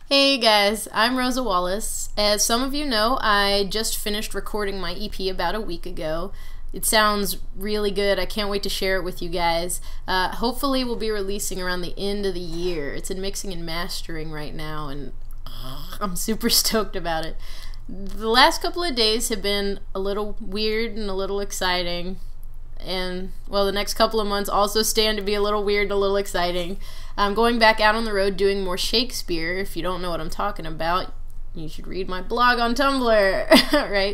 Hey guys, I'm Rosa Wallace. As some of you know, I just finished recording my EP about a week ago. It sounds really good. I can't wait to share it with you guys. Hopefully we'll be releasing around the end of the year. It's in mixing and mastering right now, and I'm super stoked about it. The last couple of days have been a little weird and a little exciting. And, well, the next couple of months also stand to be a little weird and a little exciting. I'm going back out on the road doing more Shakespeare. If you don't know what I'm talking about, you should read my blog on Tumblr, right?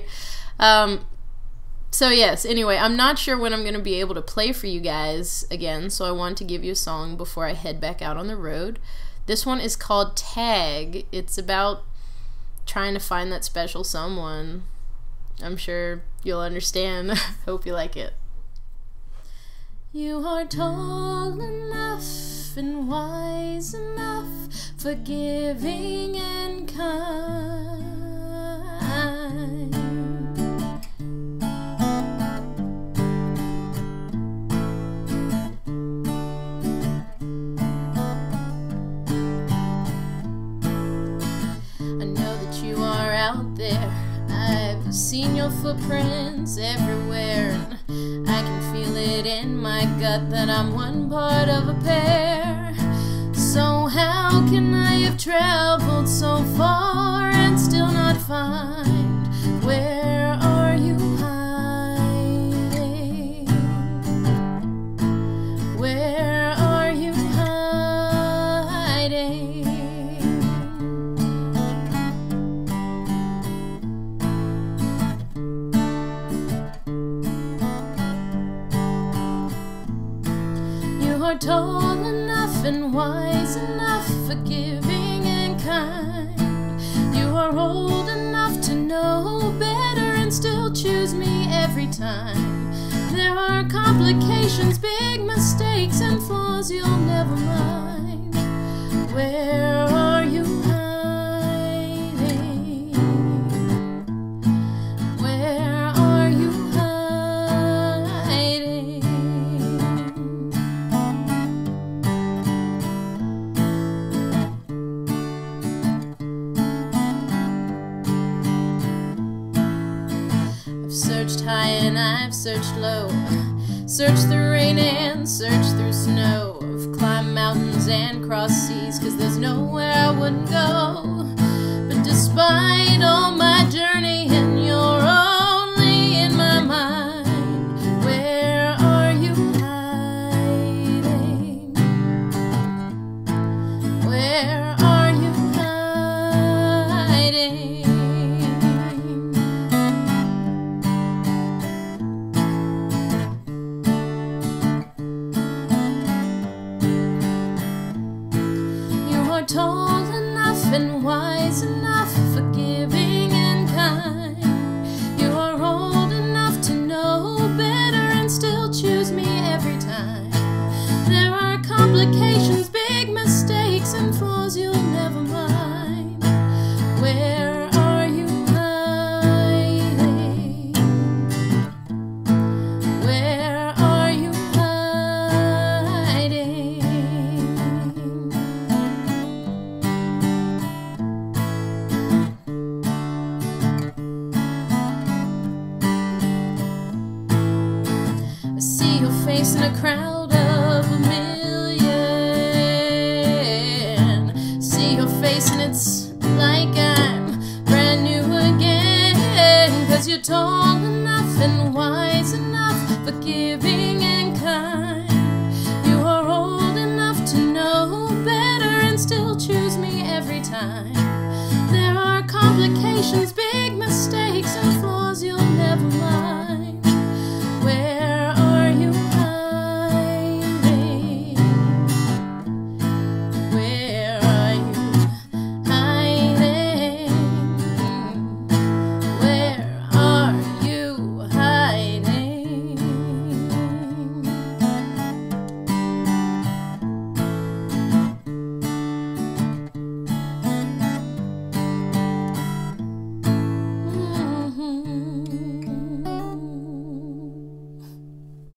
So yes, anyway, I'm not sure when I'm going to be able to play for you guys again, so I wanted to give you a song before I head back out on the road. This one is called Tag. It's about trying to find that special someone. I'm sure you'll understand. Hope you like it. You are tall enough and wise enough, forgiving and kind. I know that you are out there. I've seen your footprints everywhere. I can feel it in my gut that I'm one part of a pair. So how can I have traveled so far and still not find? Where are you hiding? Where are you hiding? You are tall enough and wise enough, forgiving and kind. You are old enough to know better and still choose me every time. There are complications, big mistakes and flaws you'll never mind. Where are you hiding? Where are you hiding? Searched high and I've searched low, searched through rain and searched through snow. I've climbed mountains and crossed seas, 'cause there's nowhere I wouldn't go. But despite all my journey, and you're only in my mind, where are you hiding? Where are you hiding? Tall enough and wise enough, forgiving and kind. You are old enough to know better and still choose me every time. There are complications, big mistakes and flaws you'll never mind. Where are you hiding? Where are you hiding? In a crowd of a million, see your face and it's like I'm brand new again. 'Cause you're tall enough and wise enough, forgiving and kind. You are old enough to know better and still choose me every time. There are complications, big